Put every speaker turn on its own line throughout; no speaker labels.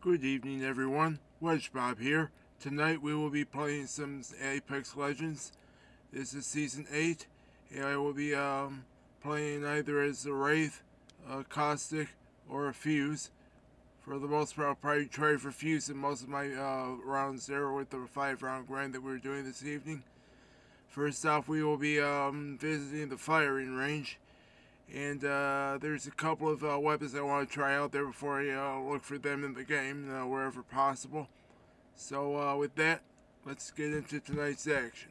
Good evening, everyone. WedgeBob here. Tonight we will be playing some Apex Legends. This is Season 8, and I will be playing either as a Wraith, a Caustic, or a Fuse. For the most part, I'll probably try for Fuse in most of my rounds there with the 5-round grind that we're doing this evening. First off, we will be visiting the firing range. And there's a couple of weapons I want to try out there before I look for them in the game, wherever possible. So with that, let's get into tonight's action.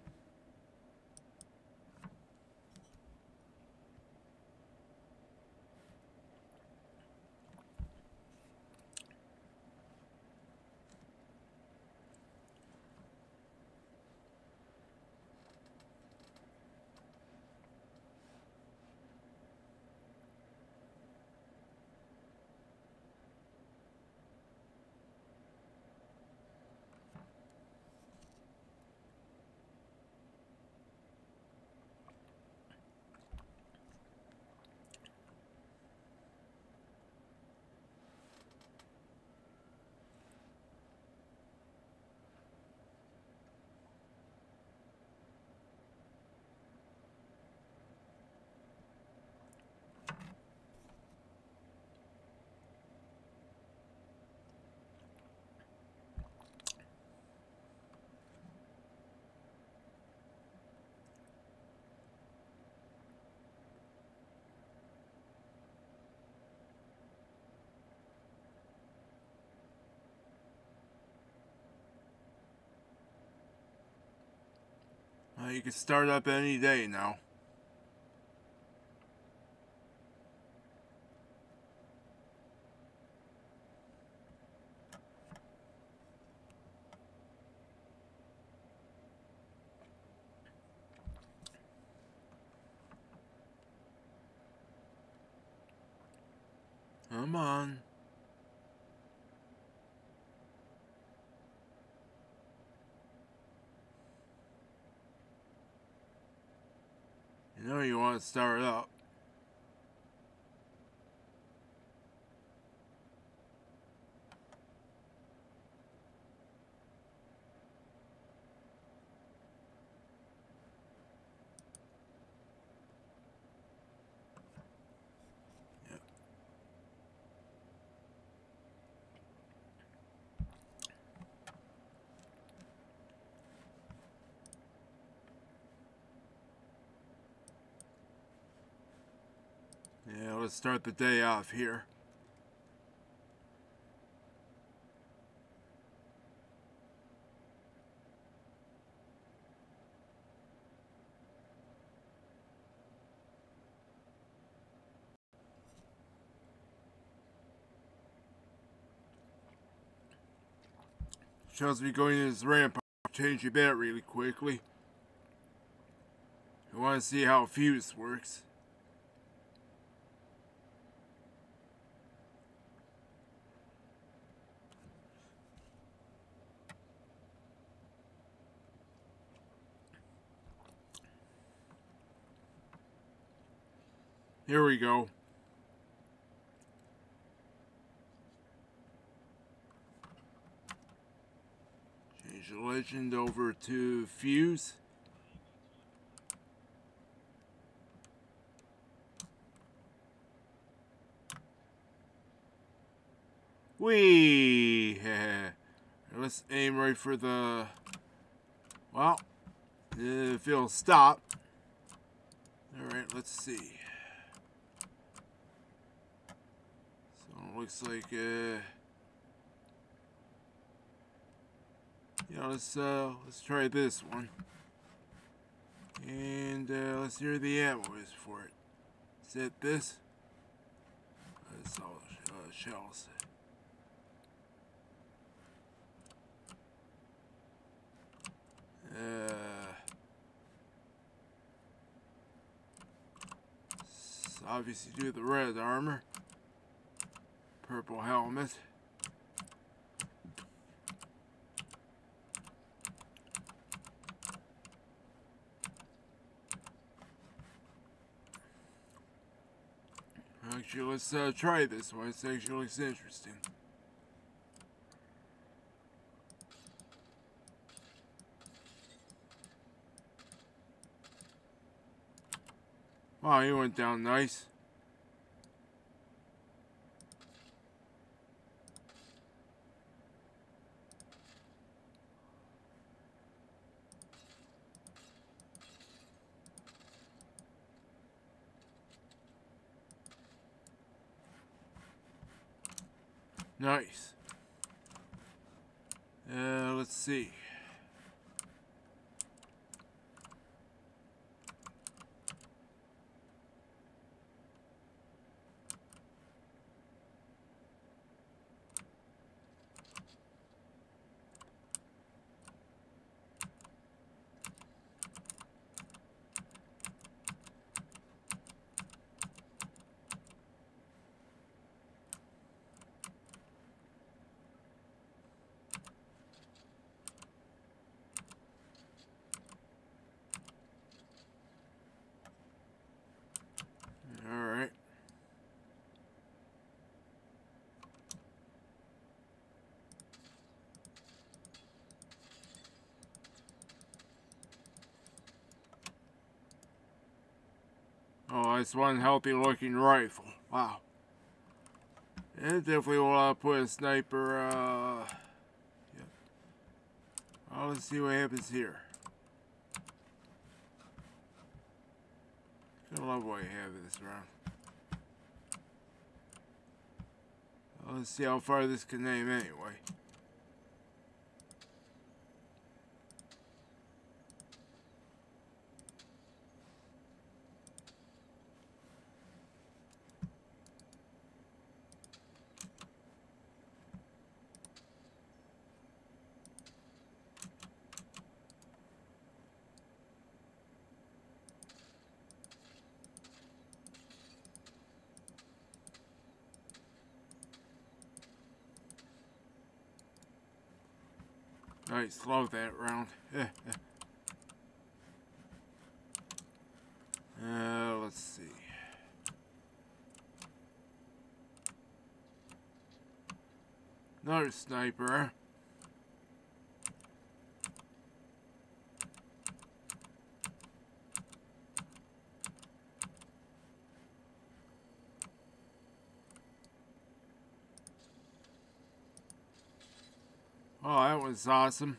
You can start up any day now. Come on. You know you want to start up. Yeah, let's start the day off here. Shows me going in this ramp. I'll change your bat really quickly. I want to see how Fuse works. Here we go. Change the legend over to Fuse. Whee! Let's aim right for the... Well, if it'll stop. Alright, let's see. Looks like yeah, let's try this one, and let's see where the ammo is for it. Is it this? That's all shells. Obviously do the red armor. Purple helmet. Actually, let's try this one. It actually looks interesting. Wow, he went down nice. Nice. Let's see. Alright. Oh, that's one healthy looking rifle. Wow. And definitely will put a sniper, yep. Well, let's see what happens here. I love what I have this round. Well, let's see how far this can aim anyway. Nice, love that round. Let's see. Another sniper. Oh, that was awesome.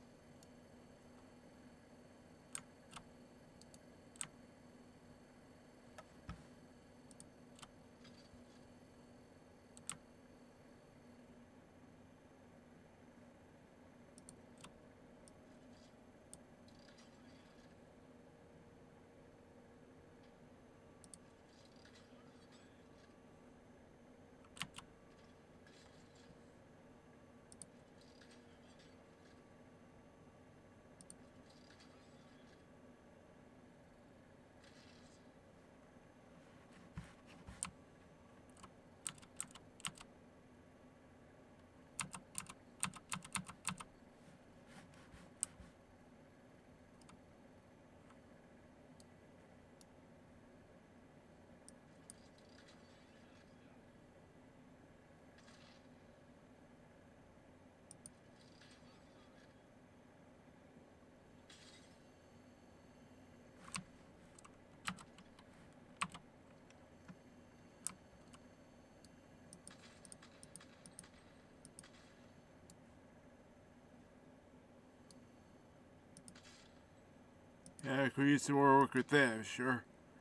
Yeah, I could use some more work with that, sure.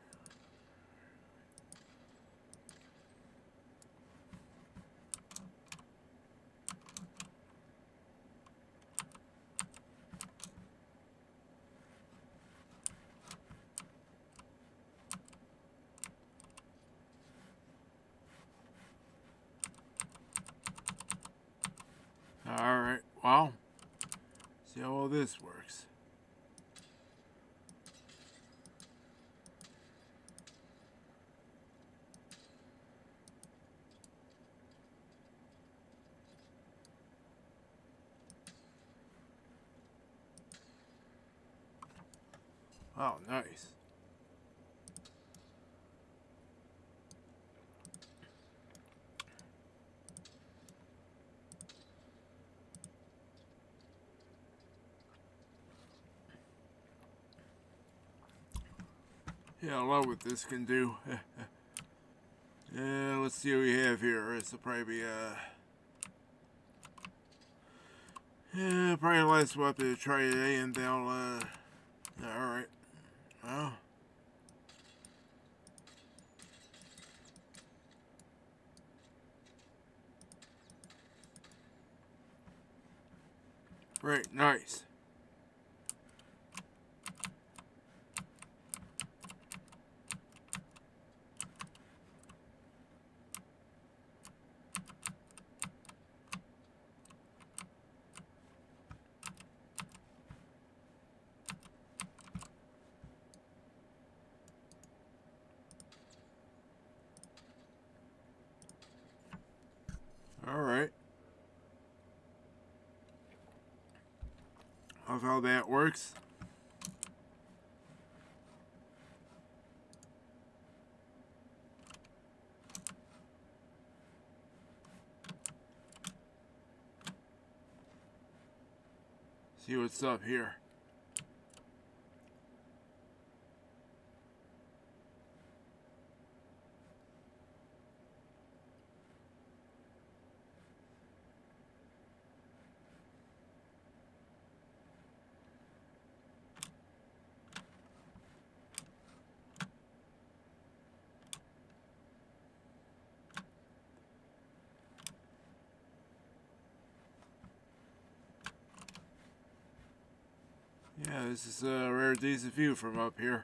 Alright, well, see how all this works. Oh, nice. Yeah, I love what this can do. Yeah, let's see what we have here. This will probably be yeah, probably the last weapon to try today, and they'll alright. Well. Right, nice. Alright. Love how that works. See what's up here. Yeah, this is a rare decent view from up here.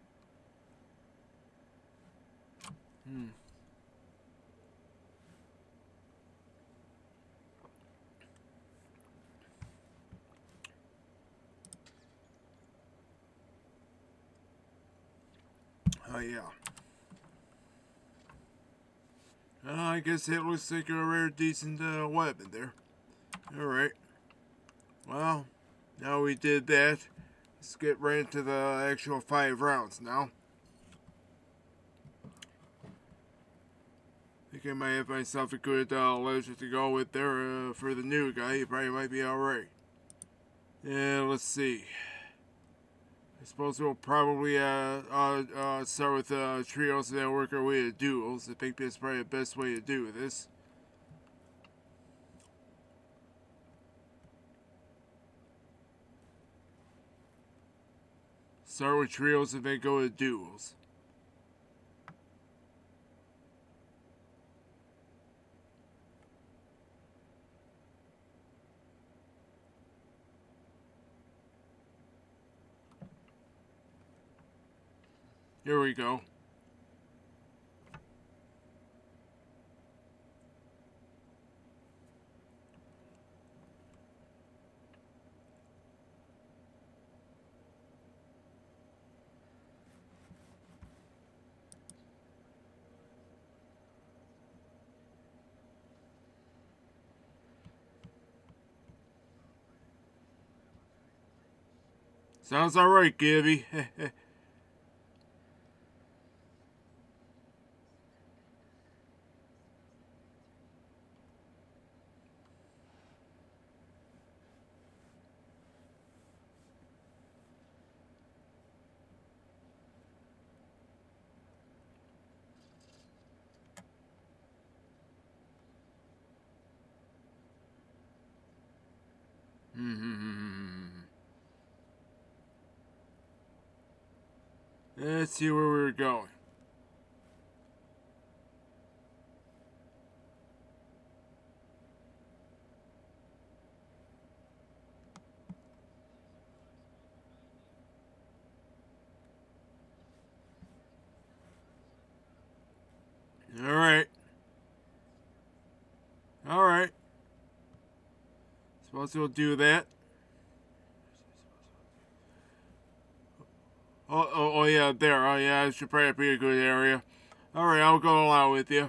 Oh yeah. I guess it looks like a rare decent weapon there. Alright. Well, now we did that. Let's get right into the actual 5 rounds now. I think I might have myself a good legend to go with there for the new guy. He probably might be alright. Yeah, let's see. I suppose we'll probably start with trios and then work our way to duels. I think that's probably the best way to do this. Start with trios and then go to duels. Here we go. Sounds alright, Gibby. Let's see where we're going. Alright. Alright. Suppose we'll do that. Oh yeah, there. Oh yeah, it should probably be a good area. Alright, I'll go along with you.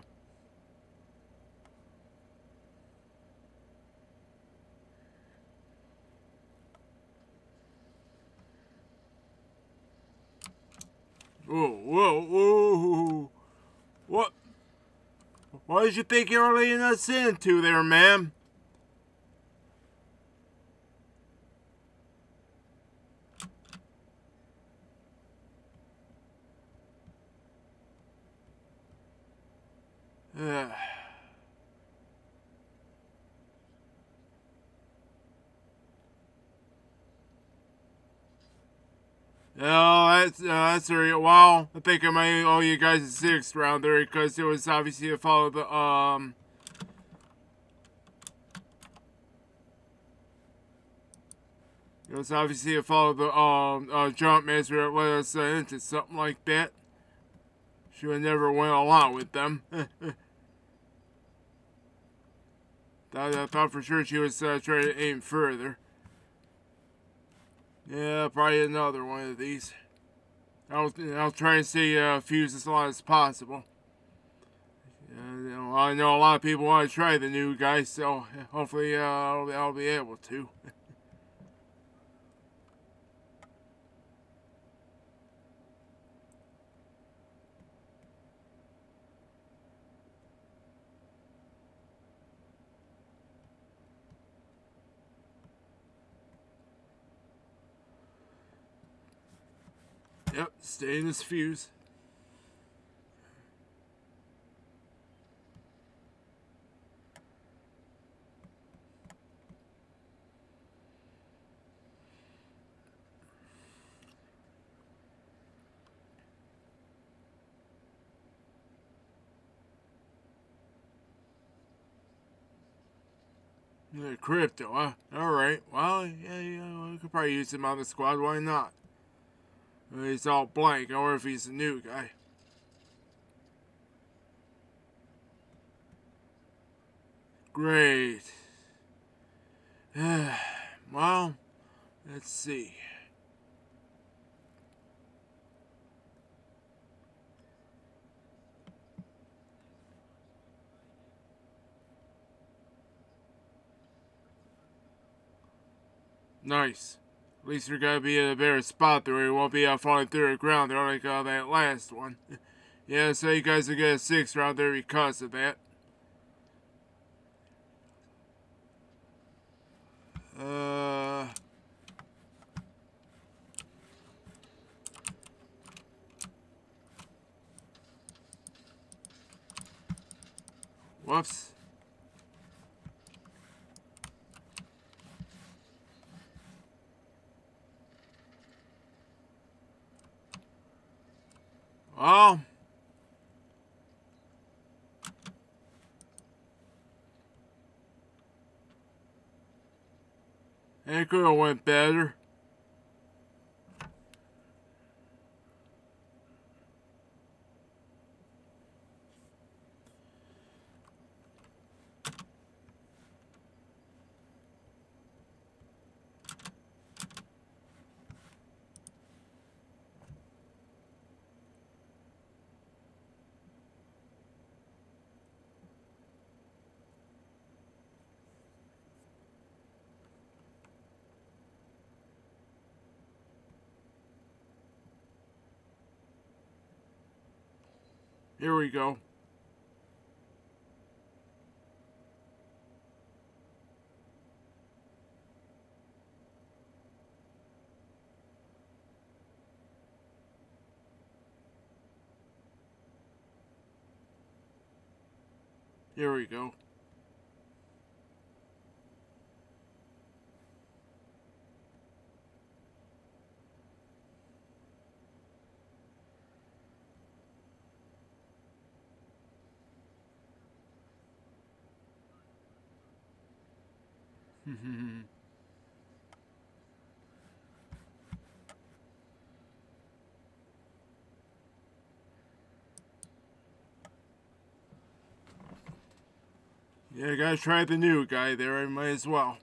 Whoa. What? What did you think you were leading us into there, ma'am? Uh, Oh, that's very well. I think I might owe you guys a sixth round there because it was obviously to follow the It was obviously to follow the jump master that led us into something like that. Should have never went along with them. I thought for sure she was trying to aim further. Yeah, probably another one of these. I'll try and stay fused as long as possible. I know a lot of people want to try the new guy, so hopefully I'll be able to. Yep, stay in this fuse. Crypto, huh? Alright, well, yeah, we could probably use him on the squad, why not? He's all blank, or if he's a new guy. Great. Well, let's see. Nice. At least we're gonna be in a better spot there. We won't be falling through the ground there like that last one. Yeah, so you guys will get a 6th round there because of that. Whoops. Well, it could have went better. Here we go. Here we go. Yeah, gotta try the new guy there. I might as well.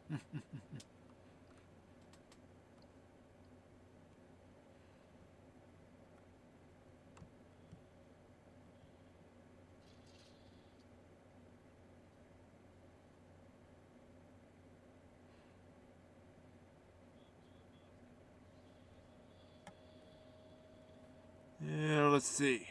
Yeah, let's see.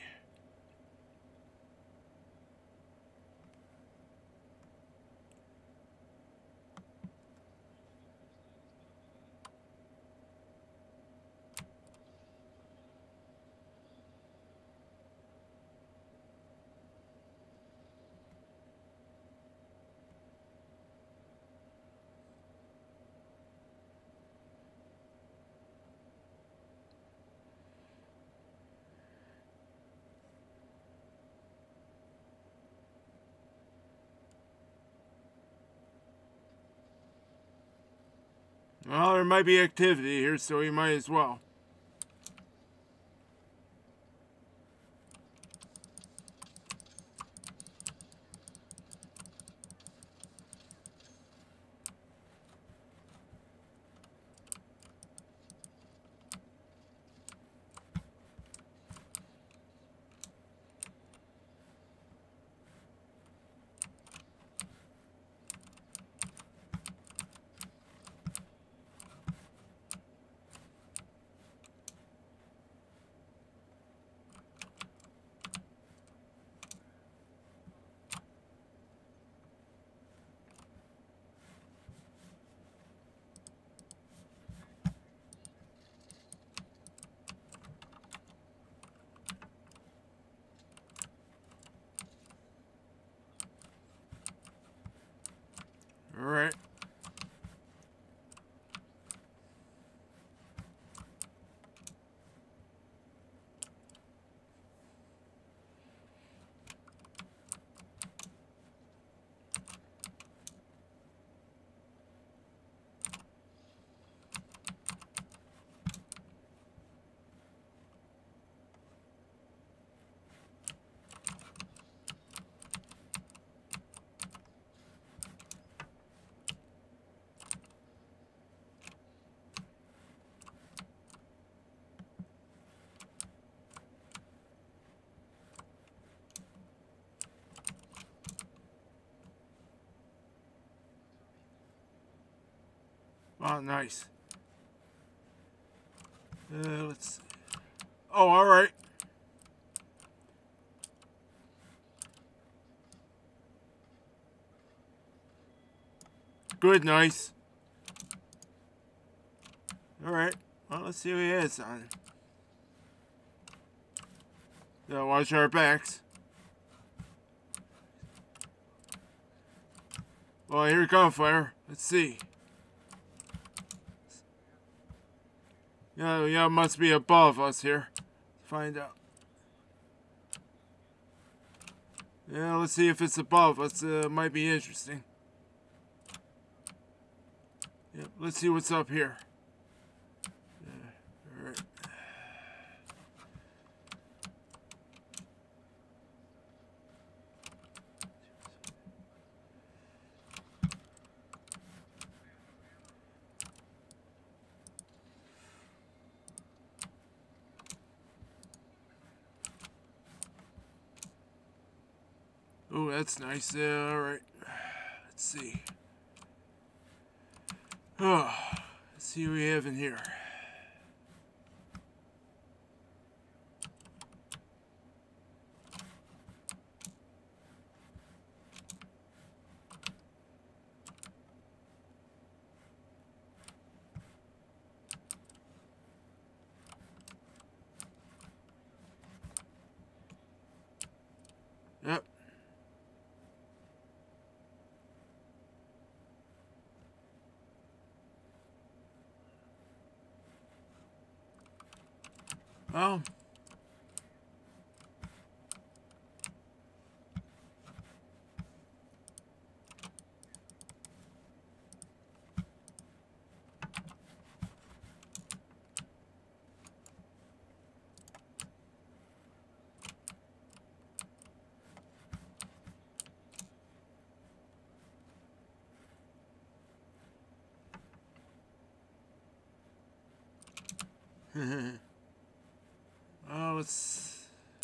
Well, there might be activity here, so we might as well. Alright. Oh, nice. Let's see. Oh, alright. Good, nice. Alright. Well, let's see what he has on. Yeah, watch our backs. Well, here gunfire. Let's see. Yeah, it must be above us here. Let's find out. Yeah, let's see if it's above us. Might be interesting. Yeah, let's see what's up here. Alright. Oh, that's nice. Alright. Let's see. Oh, let's see what we have in here. Yep. Well. Oh, let's...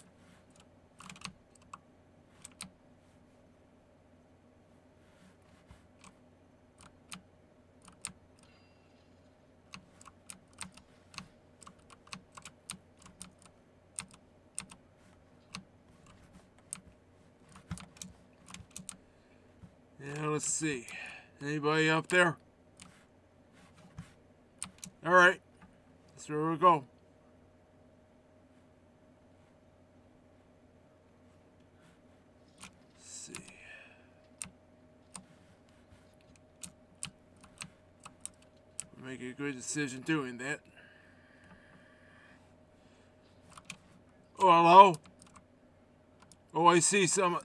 Yeah, let's see. Anybody up there? Alright. That's where we go. Let's see. Make a good decision doing that. Oh, hello? Oh, I see some...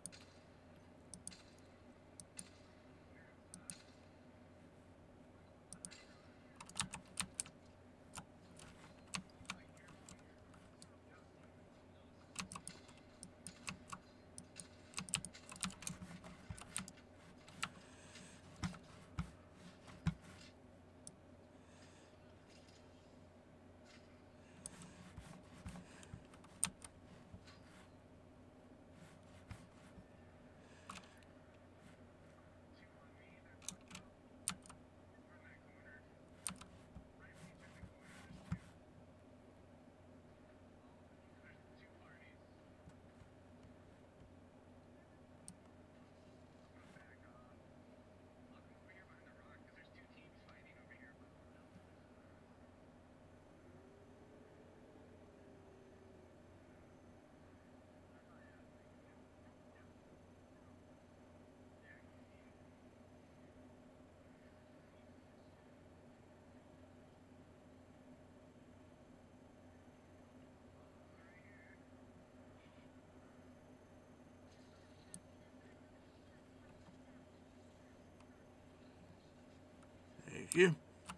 Thank you.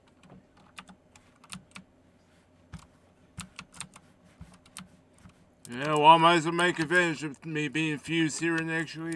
Yeah, well, I might as well make advantage of me being fused here and actually,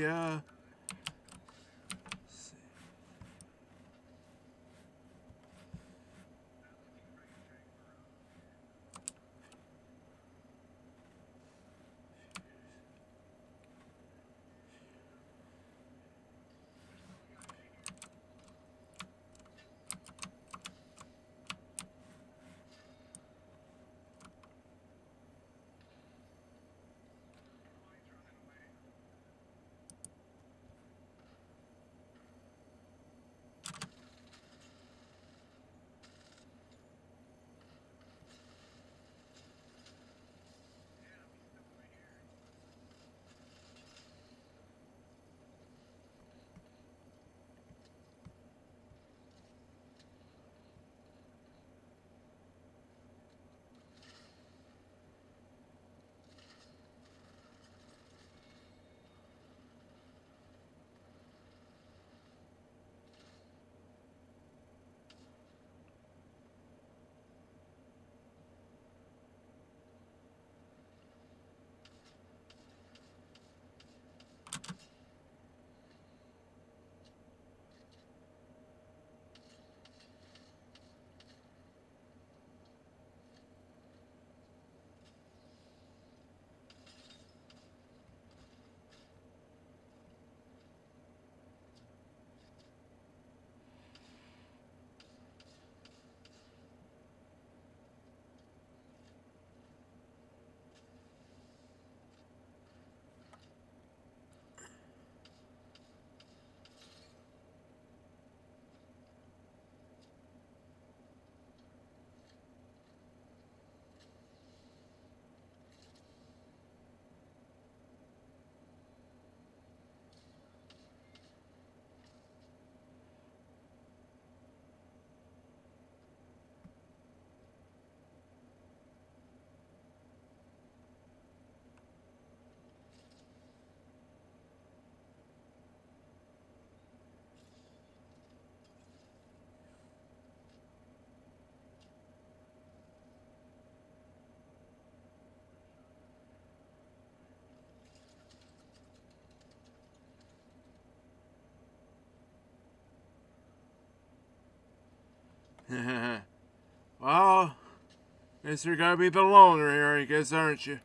well, guess you're gonna be the loner here, I guess, aren't you?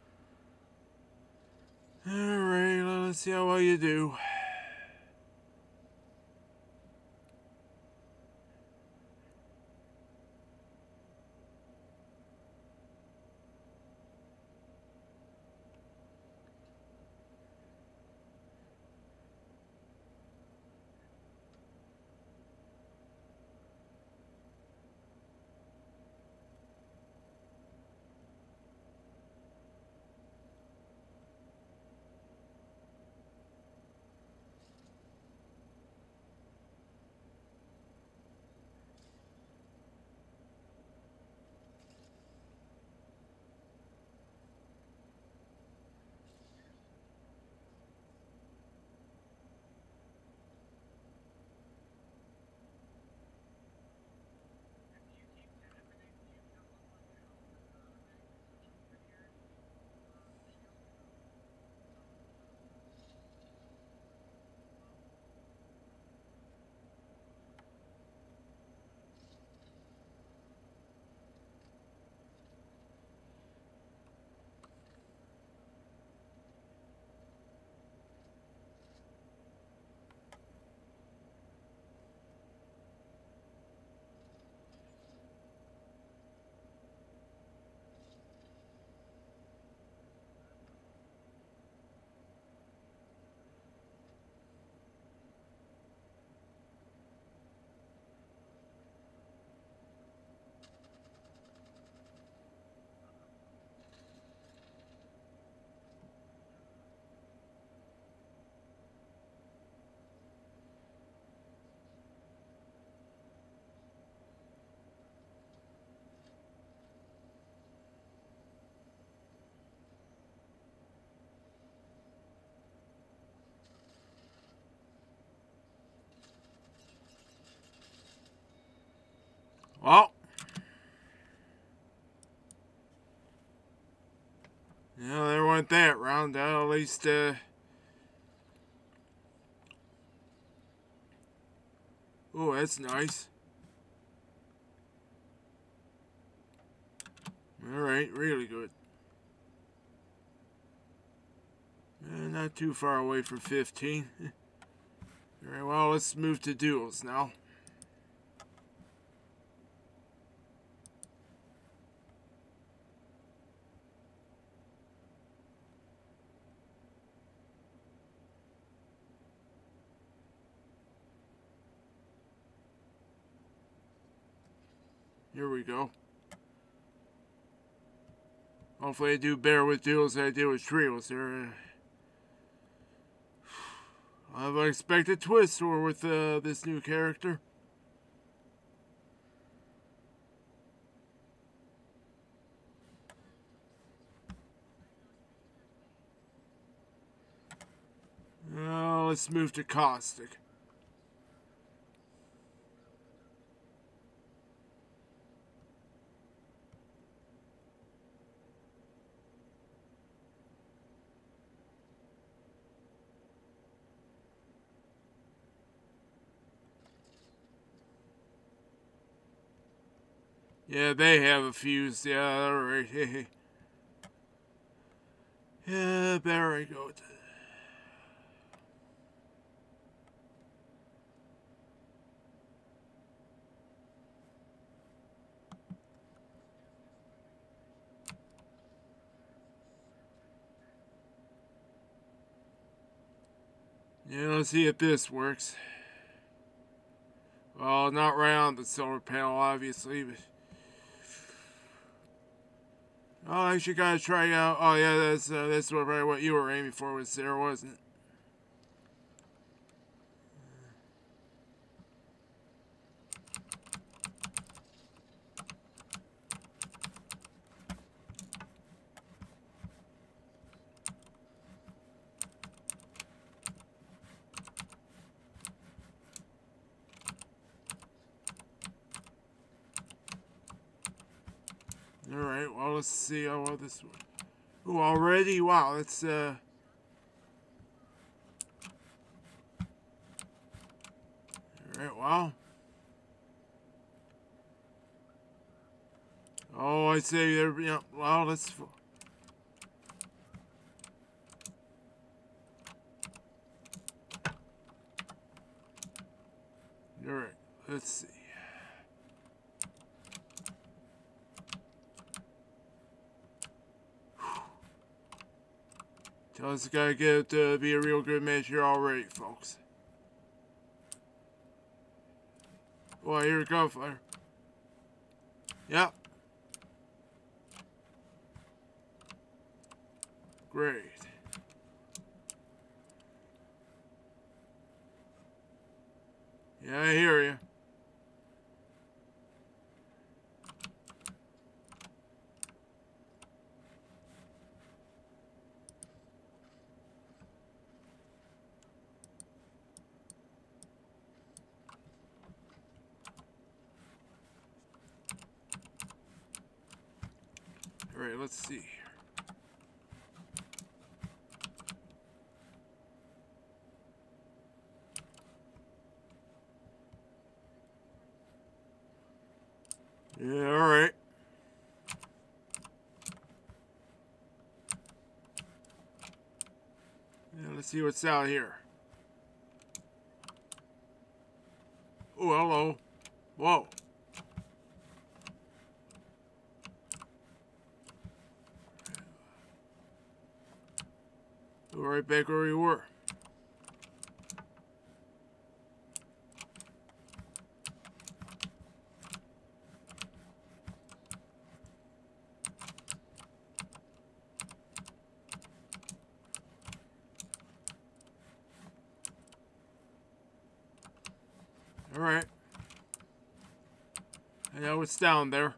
Alright, let's see how well you do. that round. At least, oh, that's nice. Alright, really good. Not too far away from 15. Alright, well, let's move to duels now. Here we go. Hopefully I do better with duels than I did with trios. There, I have an unexpected twist or with this new character. Let's move to Caustic. Yeah, they have a fuse. Yeah, alright. Yeah, there I go. Yeah, let's see if this works. Well, not right on the solar panel, obviously, but... Oh, I actually gotta try out... Oh, yeah, that's probably what you were aiming for was there, wasn't it? Alright, well, let's see how well this one... Ooh, already? Wow, that's, Alright, wow. Oh, I say there, yeah, wow, let's... Alright, let's see. Tell us gotta get it to be a real good match here already, folks. Oh, I hear a gunfire. Yep. Great. Yeah, I hear you. Alright, let's see here. Yeah, alright. Yeah, let's see what's out here. Oh, hello. Whoa. We're right back where we were. Alright. I know it's down there.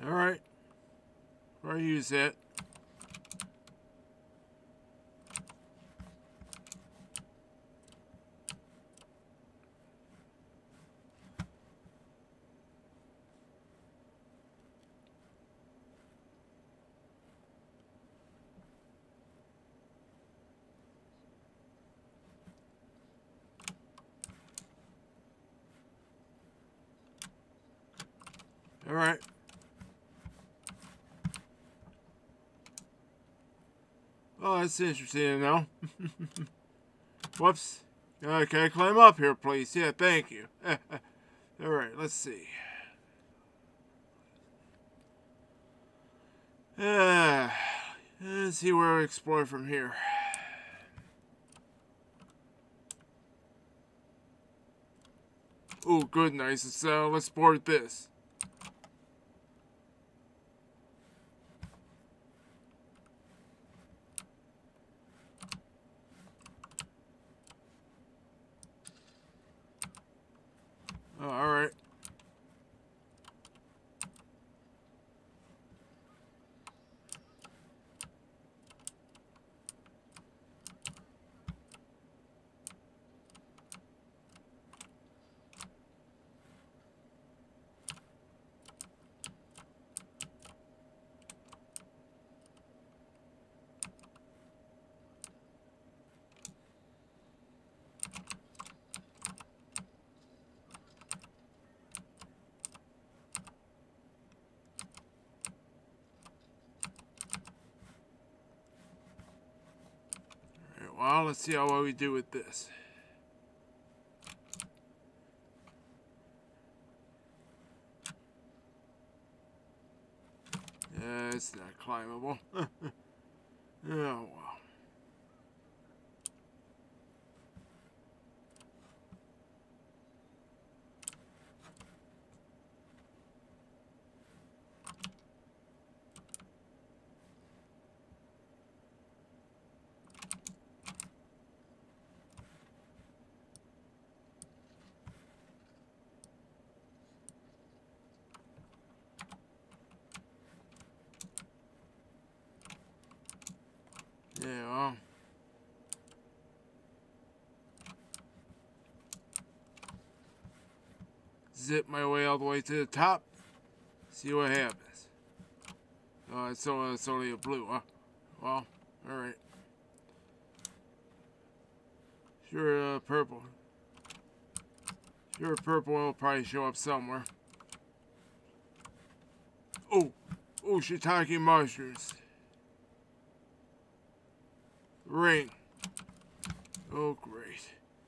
Alright. I'll use that. Alright. Oh, that's interesting to know. Whoops. Can I climb up here, please? Yeah, thank you. Alright, let's see. Let's see where we explore from here. Oh, good, nice. Let's board this. Oh, alright. Well, let's see how well we do with this. It's not climbable. Oh, well. Yeah, well. Zip my way all the way to the top. See what happens. Oh, it's only a blue, huh? Well, alright. Sure, purple. Sure, purple will probably show up somewhere. Oh, shiitake mushrooms. Ring. Oh, great.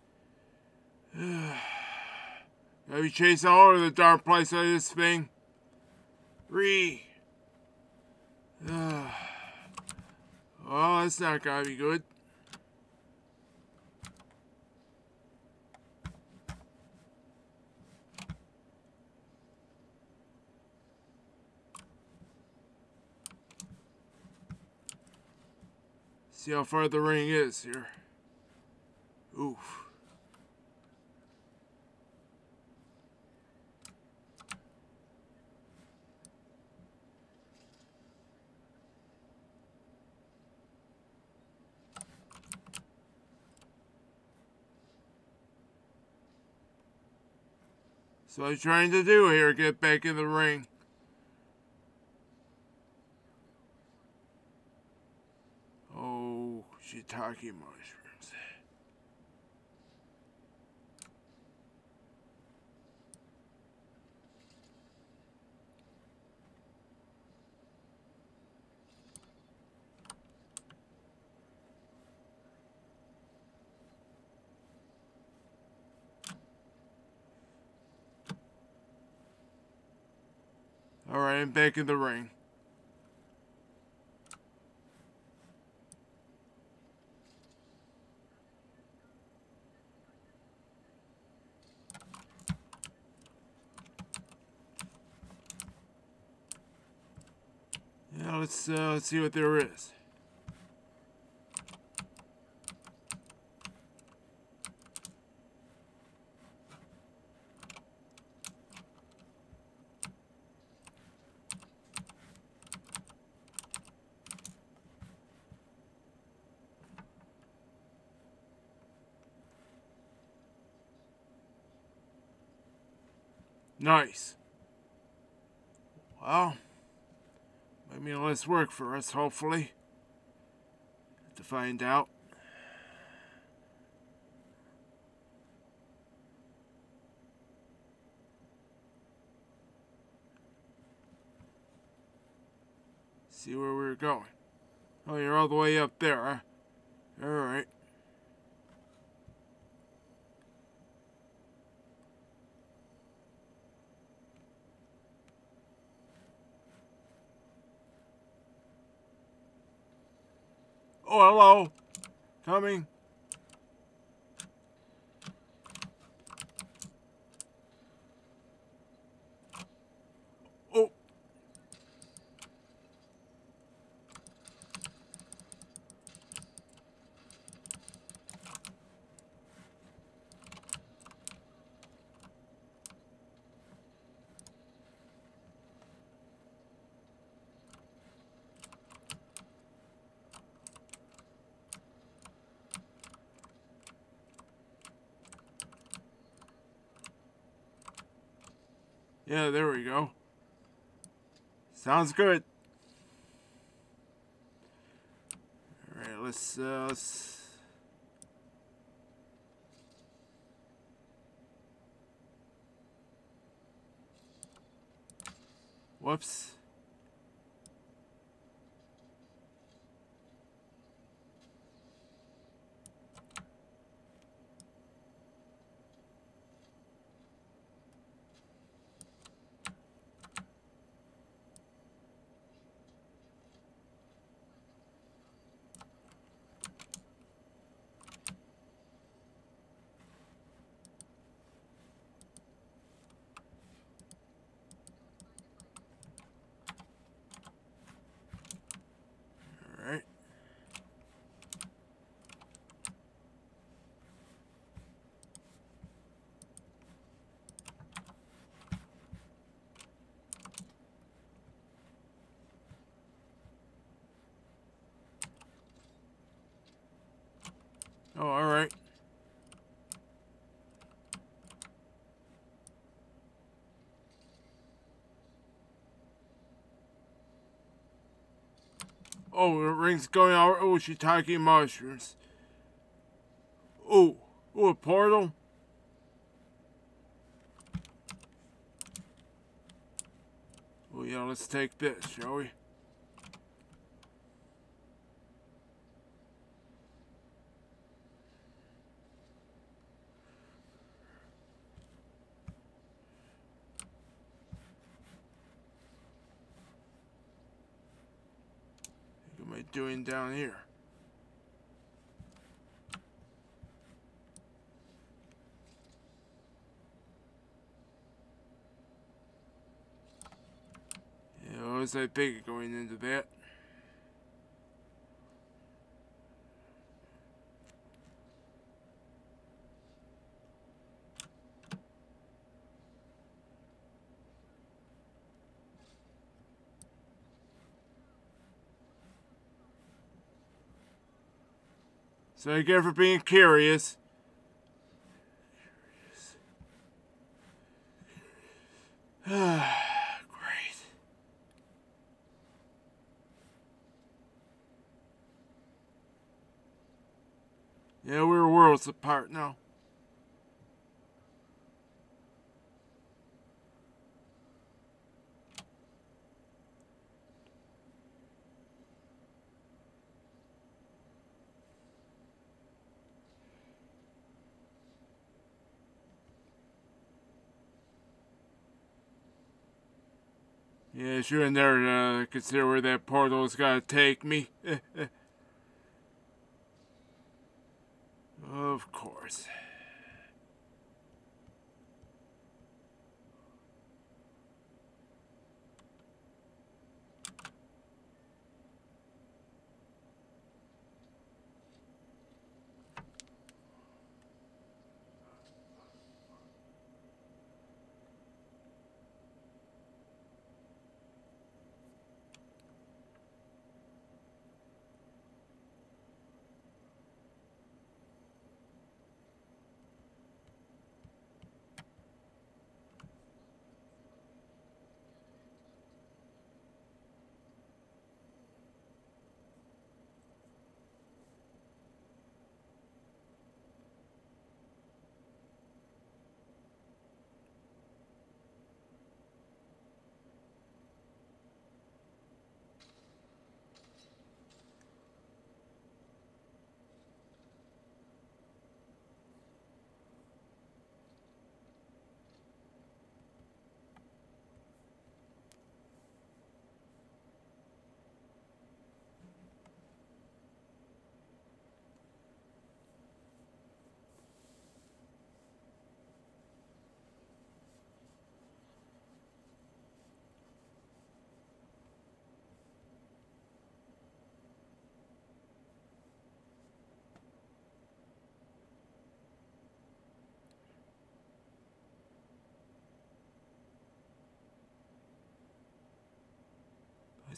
Have you chased all over the dark place of this thing? Oh, that's not gonna be good. See how far the ring is here. Oof. So what I'm trying to do here, get back in the ring. Oh, shiitake mushrooms. Alright, I'm back in the ring. Yeah, let's see what there is. Nice. Well, maybe less work for us, hopefully. To find out. See where we're going. Oh, you're all the way up there, huh? Alright. Oh, hello. Coming. Oh. Yeah, there we go. Sounds good. Alright, let's... Whoops. Alright. Oh, alright. Oh, the ring's going out. Oh, shiitake mushrooms. Oh, oh, a portal. Oh, yeah, let's take this, shall we? What am I doing down here? Yeah, what was I thinking going into that? So again for being curious. Great. Yeah, we're worlds apart now. Yeah, sure, never consider where that portal's gonna take me. Of course.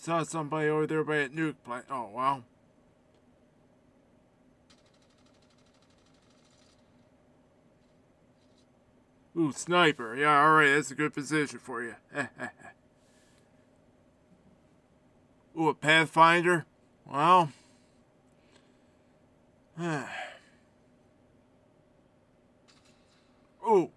saw somebody over there by a nuke plant. Oh, wow. Ooh, sniper. Yeah, alright, that's a good position for you. Ooh, a Pathfinder. Well. Ooh.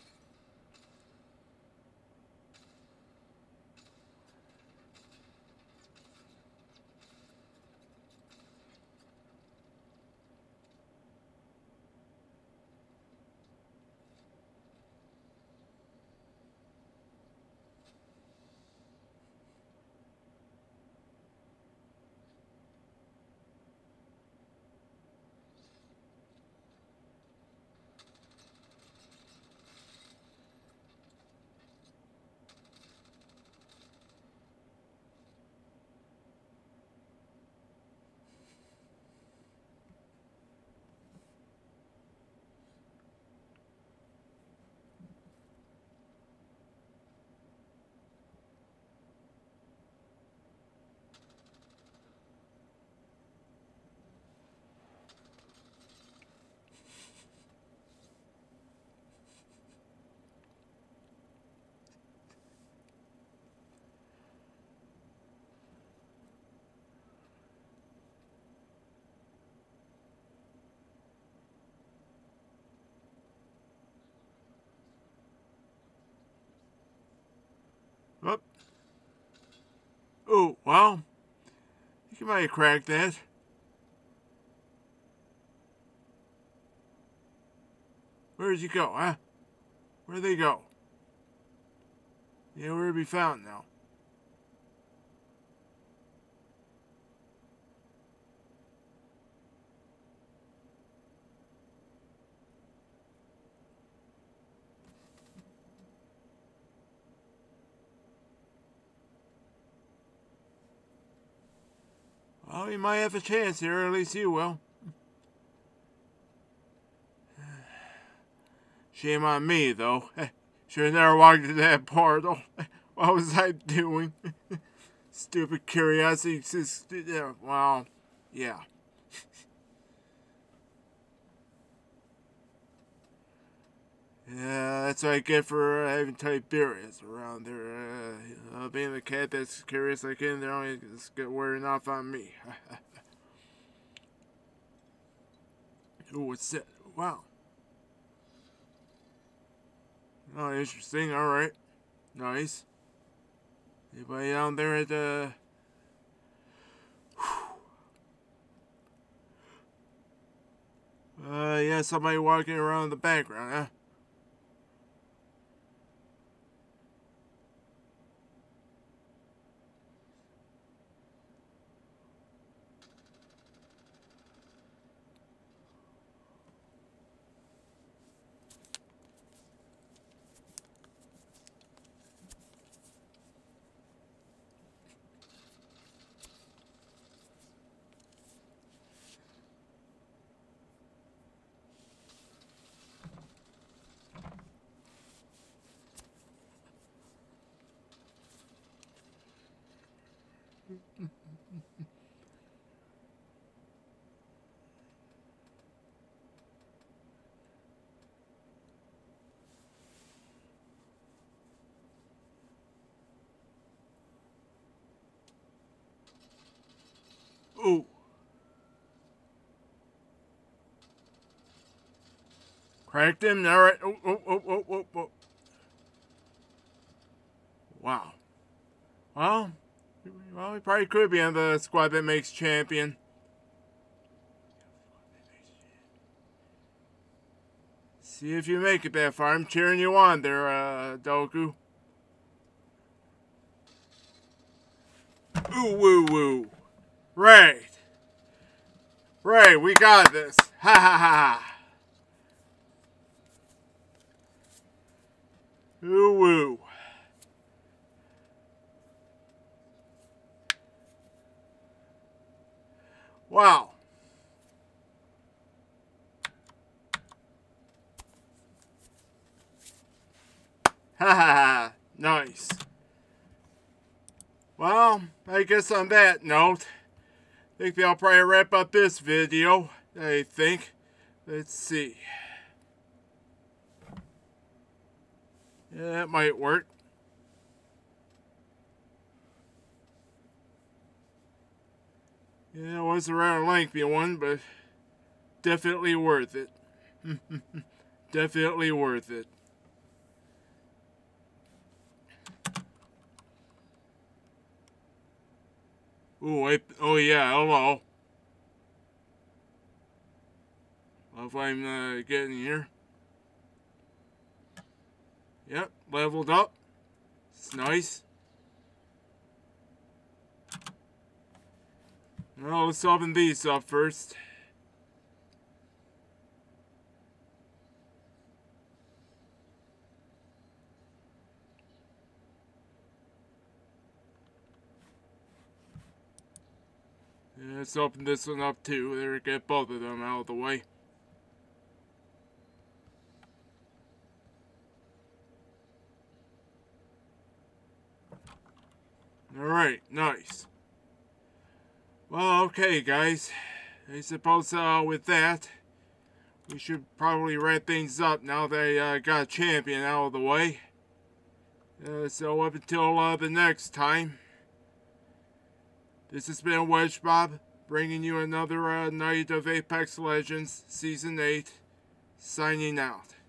Up. Oh, well. You might have cracked that. Where did you go, huh? Where'd they go? Yeah, where to be found now? Well, you might have a chance here, or at least you will. Shame on me, though. Should have never walked into that portal. What was I doing? Stupid curiosity. Well, yeah. Yeah, that's what I get for having Tiberius around there. Being the cat that's curious like him, they're only just wearing off on me. Ooh, what's that? Wow. Oh, interesting. Alright. Nice. Anybody down there at the... yeah, somebody walking around in the background, huh? Ooh. Cracked him. Alright. Oh. Wow. Well, he probably could be on the squad that makes champion. See if you make it that far. I'm cheering you on there, Doku. Ooh, woo, woo. Right. Right, we got this. Ha ha ha. Ooh, woo. Wow. Ha ha ha. Nice. Well, I I guess on that note, I think I'll probably wrap up this video. I think. Let's see. Yeah, that might work. Yeah, it was a rather lengthy one, but definitely worth it. Definitely worth it. Ooh, oh yeah, hello. If I'm getting here. Yep, leveled up. It's nice. Well, let's open these up first. Yeah, let's open this one up too. There, get both of them out of the way. Alright, nice. Well, okay, guys. I suppose with that, we should probably wrap things up now that I got a champion out of the way. So up until the next time, this has been WedgeBob, bringing you another night of Apex Legends Season 8, signing out.